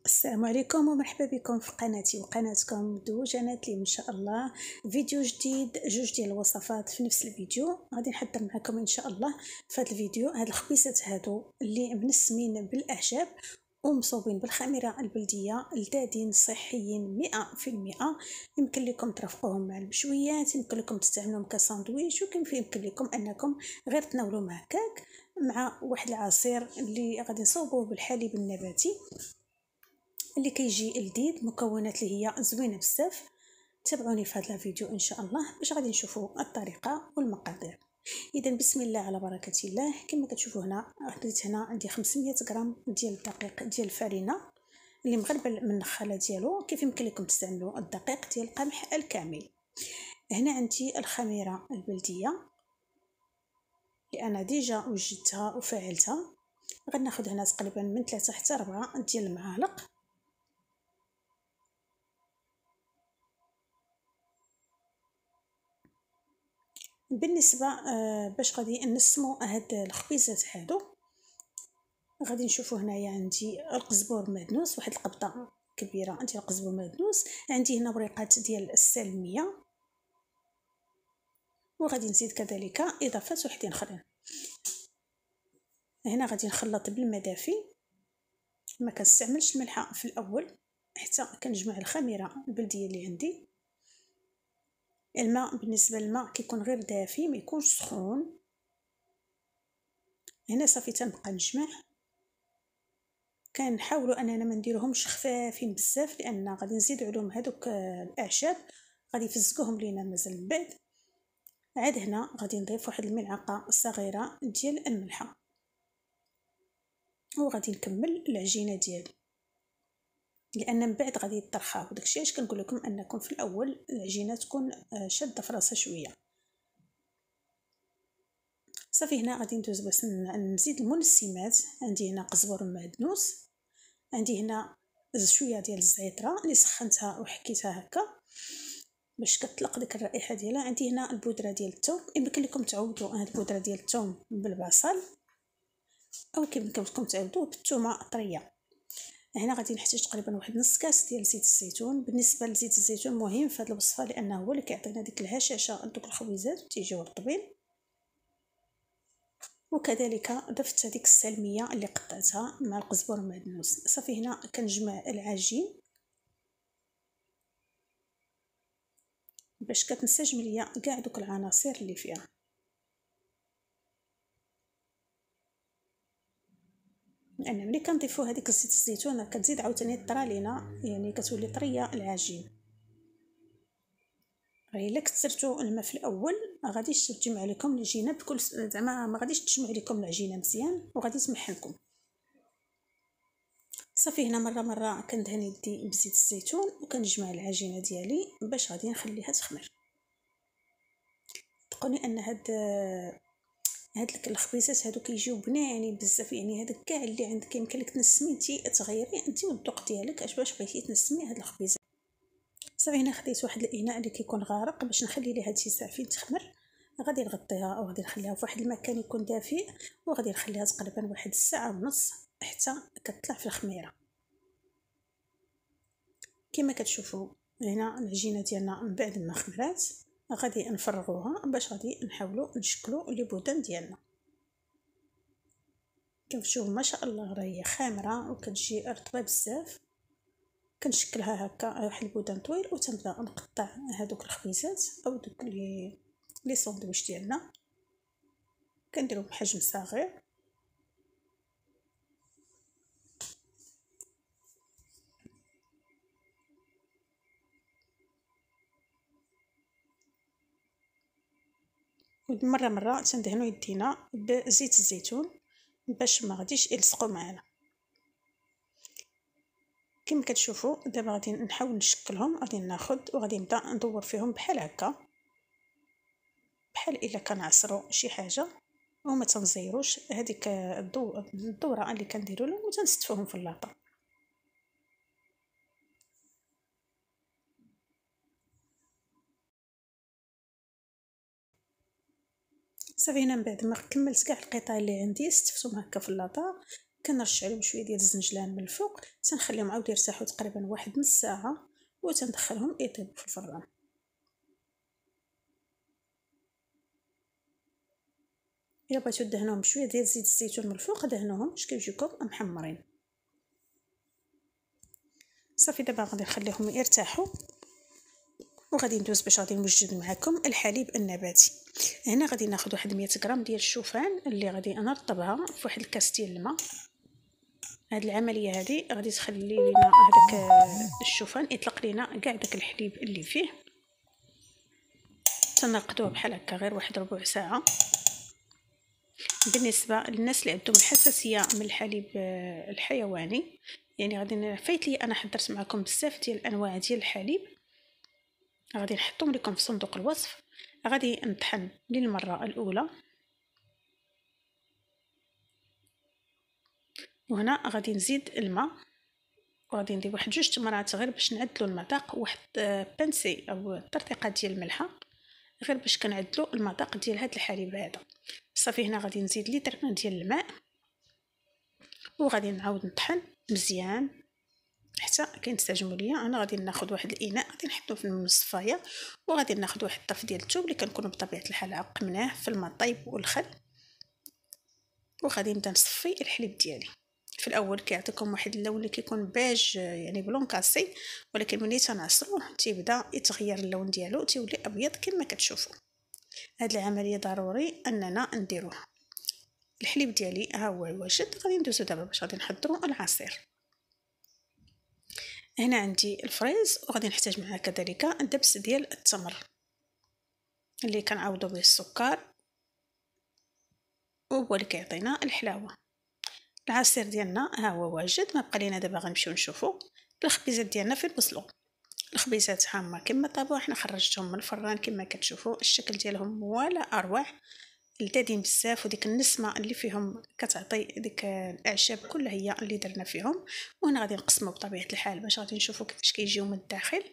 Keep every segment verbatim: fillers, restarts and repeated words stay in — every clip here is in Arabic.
السلام عليكم ومرحبا بكم في قناتي وقناتكم دوجنات لي ان شاء الله. فيديو جديد، جوج ديال الوصفات في نفس الفيديو. غادي نحضر معكم ان شاء الله في هذا الفيديو هاد الخبيزات هادو اللي منسمين بالاعشاب ومصوبين بالخميره البلديه، لذاذين صحيين مئة في المئة. يمكن لكم ترافقوهم مع المشويات، يمكن لكم تستعملوهم كساندويش، ويمكن يمكن لكم انكم غير تناولوا هكاك مع واحد العصير اللي غادي نصوبوه بالحليب النباتي اللي كيجي لذيذ. مكونات اللي هي زوينه بزاف. تابعوني في هذا الفيديو ان شاء الله باش غادي نشوفوا الطريقه والمقادير. اذا بسم الله على بركه الله. كما كتشوفوا هنا خديت هنا عندي خمسمية غرام ديال الدقيق ديال الفرينه اللي مغربل من النخاله ديالو. كيف يمكن لكم تستعملوا الدقيق ديال القمح الكامل. هنا عندي الخميره البلديه اللي انا ديجا وجدتها وفعلتها. غناخذ هنا تقريبا من ثلاثة حتى أربعة ديال المعالق. بالنسبه آه باش غادي نسمو هاد الخبيزات هادو، غادي نشوفوا هنايا عندي القزبور مدنوس، واحد القبضه كبيره ديال القزبور مدنوس. عندي هنا وريقات ديال السلميه، وغادي نزيد كذلك اضافات وحدين اخرين. هنا غادي نخلط بالماء دافي، ما كنستعملش الملحه في الاول حتى كنجمع الخميره البلديه اللي عندي. الماء بالنسبه للماء كيكون غير دافي، ما يكونش سخون. هنا صافي تنبقى نجمع. كنحاولوا اننا ما نديروهمش خفافين بزاف، لان غادي نزيدوا عليهم هذوك الاعشاب غادي يفزقوهم لينا مازال من بعد. عاد هنا غادي نضيف واحد الملعقه صغيره ديال الملحه، وغادي نكمل العجينه ديالي لان من بعد غادي يطرخاو. داكشي علاش كنقول لكم انكم في الاول العجينه تكون شاده في راسها شويه. صافي هنا غادي ندوز باش نزيد المنسمات. عندي هنا قزبر معدنوس، عندي هنا شويه ديال الزعتره اللي سخنتها وحكيتها هكا باش كتطلق ديك الرائحه ديالها. عندي هنا البودره ديال الثوم، يمكن لكم تعوضوا هاد البودره ديال الثوم بالبصل، او يمكن لكم تعوضوه بالثومه طريه. هنا غادي نحتاج تقريبا واحد نص كاس ديال زيت الزيتون. بالنسبه لزيت الزيتون مهم في هذه الوصفه لانه هو اللي كيعطينا ديك الهشاشه دوك الخبيزات تيجيو رطبين. وكذلك ضفت هذيك السلميه اللي قطعتها مع القزبر المعدنوس. صافي هنا كنجمع العجين باش كتنسجم ليا كاع دوك العناصر اللي فيها. لان ملي كنضيفوا هذيك زيت الزيتون كتزيد عاوتاني طرى لينا، يعني كتولي طريه العجين. غير الا كثرتوا الماء في الاول ما غاديش تجمع لكم العجينه بكل زعما ما غاديش تجمع لكم العجينه مزيان وغادي تمحنكم. صافي هنا مره مره كندهن يدي بزيت الزيتون وكنجمع العجينه ديالي باش غادي نخليها تخمر. تقولي ان هاد هاد الخبيزات هادو كيجيو بنانين بزاف، يعني هذاك كاع اللي عندك يمكن لك تنسمي انتي تغيري انتي والذوق ديالك اش باش بغيتي تنسمي هاد الخبيزه. صافي هنا خديت واحد الاناء اللي كيكون غارق باش نخلي ليها شي ساعه فين تخمر. غادي نغطيها او غادي نخليها في واحد المكان يكون دافئ، وغادي نخليها تقريبا واحد الساعه ونص حتى كتطلع في الخميره. كما كتشوفوا هنا العجينه ديالنا من بعد ما خمرات غادي نفرغوها باش غادي نحاولوا نشكلوا لي بودان ديالنا. كنشوف ما شاء الله راه هي خامره وكتجي رطبه بزاف. كنشكلها هكا واحد البودان طويل وتنبدا نقطع هذوك الخبيزات او دوك لي لي ساندويش ديالنا. كنديرهم بحجم صغير. ومره مره تندهنوا يدينا بزيت الزيتون باش ما غاديش يلصقوا معنا. كما كتشوفوا دابا غادي نحاول نشكلهم. غادي ناخذ وغادي نبدا ندور فيهم بحال هكا، بحال الا كنعصروا شي حاجه وما تنزيروش هذيك الدوره اللي كنديروا لهم وتنستفوهم في اللاطه. صافي هنا من بعد ما كملت كاع القطع اللي عندي استفتهم هكا في اللاطه. كنرش عليهم شويه ديال الزنجلان من الفوق، تنخليهم عاود يرتاحوا تقريبا واحد نص ساعه وتندخلهم يطيبوا في الفران. الا بغيتو دهنوهم بشويه ديال زيت الزيتون من الفوق دهنوهم باش كيجيوكم محمرين. صافي دابا غادي نخليهم يرتاحوا وغادي ندوز باش غادي نوجد معكم الحليب النباتي. هنا غادي ناخذ واحد مية غرام ديال الشوفان اللي غادي نرطبها في واحد الكاس ديال الماء. هاد العمليه هذه غادي تخلي لينا هذاك الشوفان يطلق لينا كاع داك الحليب اللي فيه. تنقدوه بحال هكا غير واحد ربع ساعه. بالنسبه للناس اللي عندهم الحساسيه من الحليب الحيواني، يعني غادي فايت لي انا حضرت معكم بزاف ديال الانواع ديال الحليب، غادي نحطهم لكم في صندوق الوصف. غادي نطحن للمره الاولى، وهنا غادي نزيد الماء وغادي ندير واحد جوج تمرات غير باش نعدلوا المذاق، واحد بانسي او طرطيقه ديال الملحه غير باش كنعدلوا المذاق ديال هذا الحليب هذا. صافي هنا غادي نزيد لتر ديال الماء وغادي نعاود نطحن مزيان حتى كينسجموا ليا. انا غادي ناخذ واحد الاناء غادي نحطو في الصفايه وغادي ناخذ واحد الطرف ديال الثوم اللي كنكونوا بطبيعه الحال عقمناه في الماء طيب والخل، وغادي نبدا نصفي الحليب ديالي. في الاول كيعطيكم واحد اللون اللي كيكون باج يعني بلون كاسي، ولكن ملي تنعصروه تيبدا يتغير اللون ديالو تيولي ابيض كما كتشوفوا. هاد العمليه ضروري اننا نديروها. الحليب ديالي ها هو واجد. غادي ندوزو دابا باش غادي نحضروا العصير. هنا عندي الفريز وغادي نحتاج معاه كذلك دبس ديال التمر اللي كنعوضوا به السكر وهو اللي كيعطينا الحلاوه. العصير ديالنا ها هو واجد. ما بقى لينا دابا غنمشيو نشوفوا الخبيزات ديالنا فين وصلوا. الخبيزات هما كما طابوا، حنا خرجتهم من الفران كما كتشوفوا الشكل ديالهم ولا اروع، لذاذين بزاف، وديك النسمه اللي فيهم كتعطي ديك الاعشاب كلها هي اللي درنا فيهم. وهنا غادي نقسموا بطبيعه الحال باش غادي نشوفوا كيفاش كيجيو من الداخل.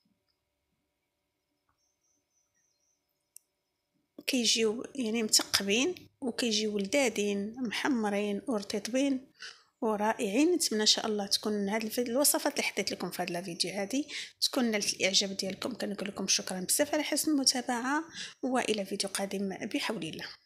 كيجيو يعني مثقبين وكيجيو لذاذين محمرين ورطيبين ورائعين. نتمنى ان شاء الله تكون هذه الوصفات اللي حطيت لكم في هذا الفيديو هذه تكون نالت الاعجاب ديالكم. كنقول لكم شكرا بزاف على حسن المتابعه، والى فيديو قادم بحول الله.